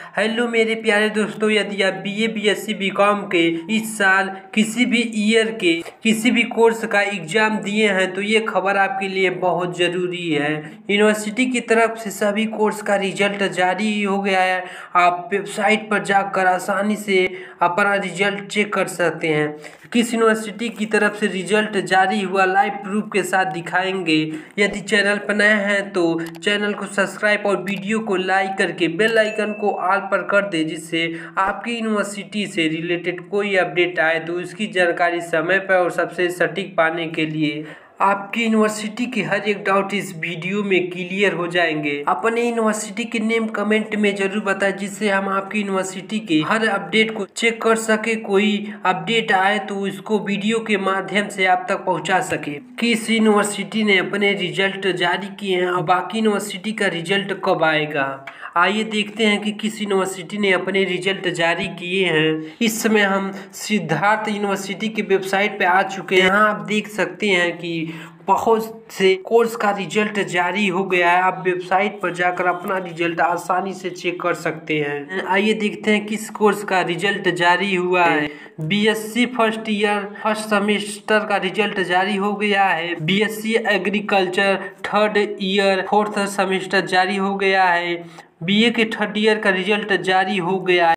Hello मेरे प्यारे दोस्तों, यदि आप बीए, बीएससी, बीकॉम के इस साल किसी भी ईयर के किसी भी कोर्स का एग्जाम दिए हैं तो ये खबर आपके लिए बहुत ज़रूरी है। यूनिवर्सिटी की तरफ से सभी कोर्स का रिजल्ट जारी हो गया है। आप वेबसाइट पर जाकर आसानी से अपना रिजल्ट चेक कर सकते हैं। किस यूनिवर्सिटी की तरफ से रिजल्ट जारी हुआ लाइव प्रूफ के साथ दिखाएंगे। यदि चैनल पर नए हैं तो चैनल को सब्सक्राइब और वीडियो को लाइक करके बेल आइकन को ऑल पर कर दे, जिससे आपकी यूनिवर्सिटी से रिलेटेड कोई अपडेट आए तो उसकी जानकारी समय पर और सबसे सटीक पाने के लिए आपकी यूनिवर्सिटी के हर एक डाउट इस वीडियो में क्लियर हो जाएंगे। अपने यूनिवर्सिटी के नेम कमेंट में जरूर बताएं, जिससे हम आपकी यूनिवर्सिटी के हर अपडेट को चेक कर सके। कोई अपडेट आए तो उसको वीडियो के माध्यम से आप तक पहुंचा सके। किस यूनिवर्सिटी ने अपने रिजल्ट जारी किए हैं और बाकी यूनिवर्सिटी का रिजल्ट कब आएगा, आइए देखते हैं कि किस यूनिवर्सिटी ने अपने रिजल्ट जारी किए हैं। इस समय हम सिद्धार्थ यूनिवर्सिटी की वेबसाइट पे आ चुके हैं। यहाँ आप देख सकते हैं कि बहुत से कोर्स का रिजल्ट जारी हो गया है। आप वेबसाइट पर जाकर अपना रिजल्ट आसानी से चेक कर सकते हैं। आइए देखते हैं किस कोर्स का रिजल्ट जारी हुआ है। BSc first year first semester का रिजल्ट जारी हो गया है। BSc agriculture third year fourth semester जारी हो गया है। बीए के थर्ड ईयर का रिजल्ट जारी हो गया है।